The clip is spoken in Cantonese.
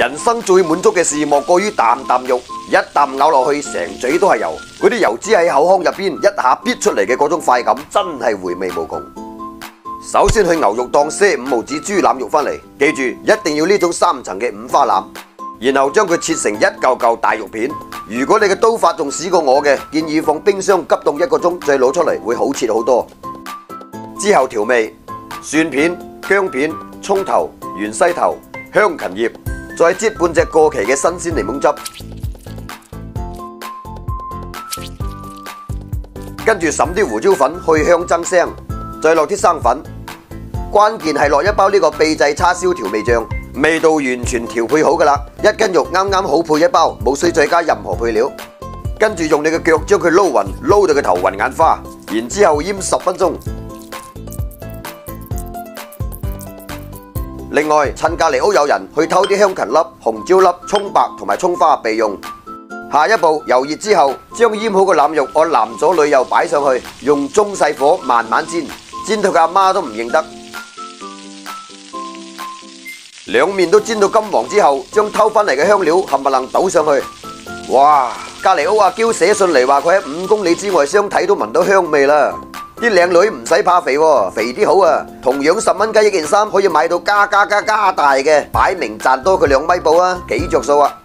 人生最滿足嘅事莫過於啖啖肉，一啖咬落去成嘴都係油，嗰啲油脂喺口腔入邊一下逼出嚟嘅嗰種快感真係回味無窮。首先去牛肉檔賒5毫紙豬腩肉返嚟，記住一定要呢種3層嘅五花腩，然後將佢切成一嚿嚿大肉片。如果你嘅刀法仲屎過我嘅，建議放冰箱急凍1個鐘再攞出嚟，會好切好多。之後調味，蒜片、薑片、蔥頭、芫茜頭、香芹葉，再擠半隻過期嘅新鮮檸檬汁，跟住揼啲胡椒粉去香增腥，再落啲生粉，關鍵係落一包呢個秘製叉燒調味醬，味道完全調配好噶啦，1斤肉啱啱好配一包，冇需再加任何配料。跟住用你嘅腳將佢撈勻，撈到佢頭暈眼花，然之後醃10分鐘。另外，趁隔籬屋有人去偷啲香芹粒、紅椒粒、蔥白同埋蔥花備用。下一步，油熱之後，將醃好嘅腩肉按男左女右擺上去，用中細火慢慢煎，煎到佢阿媽都唔認得。兩面都煎到金黃之後，將偷返嚟嘅香料冚唪唥倒上去。哇！隔籬屋阿嬌寫信嚟話佢喺5公里之外相睇都聞到香味啦。啲靚女唔使怕肥喎，肥啲好啊！同樣10蚊雞一件衫可以買到加大嘅，擺明賺多佢2米布啊，幾着數啊！